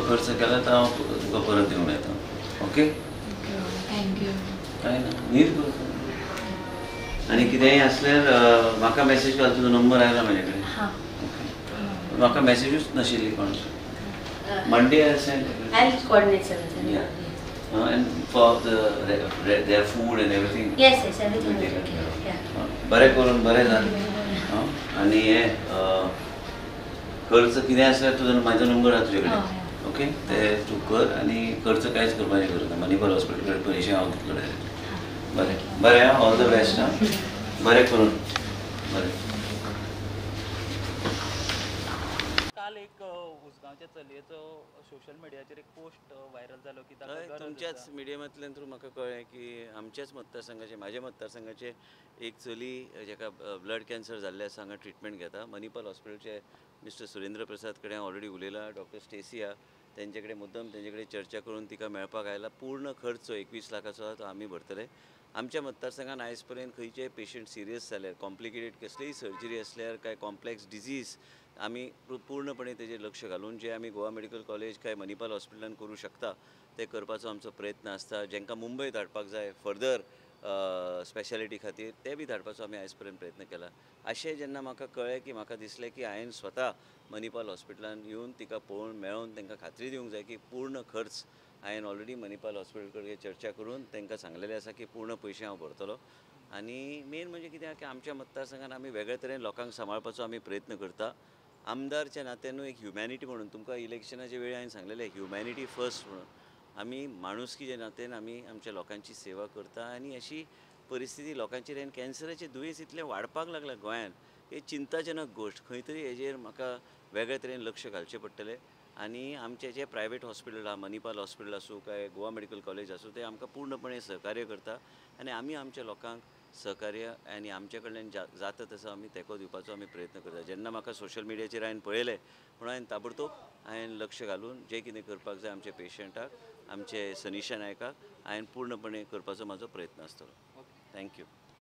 खर्च केला तर हांव तुका परत दिवंक येता. ओके? थँक्यू. काय ना न्हीद करता. आनी कितेंय आसल्यार म्हाका मॅसेज घाल. तुजो नंबर आयला म्हाजे कडेन. हां. ओके. म्हाका मॅसेजूच नाशिल्ली कोणाची. Monday I sent. I'll coordinate everything. Yeah. And for their food and everything. Yes, everything we is take okay. care of. Yeah. बरें करून बरें जालें. आनी हे खर्च कितें आसल्यार तुजो म्हाजो नंबर आसा तुजे कडेन. ओके? ते तूं कर आनी खर्च कांयच करपाची गरज ना. मणिपाल हॉस्पिटल कडेन पयशे हांव दितलो डायरेक्ट. बरें बरें आं. All the best. आं. बरें करून. बरें. काल एक उसगांवच्या चलयेचो सोशल मिडियाचेर एक पोस्ट व्हायरल जालो की ताका गरज तुमच्याच आसा. मिडियमांतल्यान थ्रू म्हाका कळ्ळें की आमच्याच मतदारसंघाचे म्हाज्या मतदारसंघाचे एक चली जेका ब्लड कॅन्सर जाल्ले आसा हांगा ट्रिटमेंट घेता. मणिपाल हॉस्पिटलचे मिस्टर सुरेंद्र प्रसाद कडेन ऑलरेडी उलयलां. डॉक्टर स्टेसी आहा तेंचे कडेन मुद्दम तेंचे कडेन चर्चा करून तिका मेळपाक आयला. पूर्ण खर्च 21 लाखाचो आहा तो आमी भरतले. आमच्या मतदारसंघान आयज पर्यंत खंयचेय पेशंट सिरियस जाल्यार कॉम्प्लिकेटेड कसलीय सर्जरी आसल्यार काय कॉम्प्लेक्स डिजीज आमी पूर्णपणे तेजेर लक्ष घालून जे आमी गोवा मेडिकल कॉलेज काय मणिपाल हॉस्पिटलान करूं शकता ते करपाचो आमचो प्रयत्न आसता. जेंकां मुंबय धाडपाक जाय फर्दर स्पेशालिटी खातीर ते बी धाडपाचो आमी आयज पर्यंत प्रयत्न केला. अशें जेन्ना म्हाका कळ्ळें की म्हाका दिसलें की हांवें स्वता मणिपाल हॉस्पिटलान येवन तिका पळोवन मेळोवन तांकां खात्री दिवंक जाय की पूर्ण खर्च हांवें ऑलरेडी मणिपाल हॉस्पिटल कडेन चर्चा करून तांकां सांगलेलें आसा की पूर्ण पयशे हांव भरतलो. आनी मेन म्हणजे कितें आहा की आमच्या मतदारसंघान आमी वेगळे तरेन लोकांक सांबाळपाचो आमी प्रयत्न करता. आमदारच्या नात्यानूय एक ह्युमॅनिटी म्हणून तुमकां इलेक्शनाच्या वेळी हांवें सांगलेलें ह्युमॅनिटी फर्स्ट म्हणून आमी माणुसकीच्या नात्यान आमी आमच्या लोकांची सेवा करता. आनी अशी परिस्थिती लोकांचेर आनी कॅन्सराचें दुयेंस इतलें वाडपाक लागलां गोंयांत ही चिंताजनक गोश्ट. खंय तरी हेजेर म्हाका वेगळे तरेन लक्ष घालचें पडटलें. आनी आमचे जे प्रायवेट हॉस्पिटल आहा मणिपाल हॉस्पिटल आसूं काय गोवा मेडिकल कॉलेज आसूं ते आमकां पूर्णपणे सहकार्य करता. आनी आमी आमच्या लोकांक सहकार्य आनी आमचे कडल्यान जाता तसो आमी तेंको दिवपाचो आमी प्रयत्न करता. जेन्ना म्हाका सोशल मिडियाचेर हांवें पळयलें म्हणून हांवें ताबडतोब लक्ष घालून जें कितें करपाक जाय आमच्या पेशंटाक आमचे सनिशा नायकाक हांवें पूर्णपणे करपाचो म्हाजो प्रयत्न आसतलो. थँक्यू.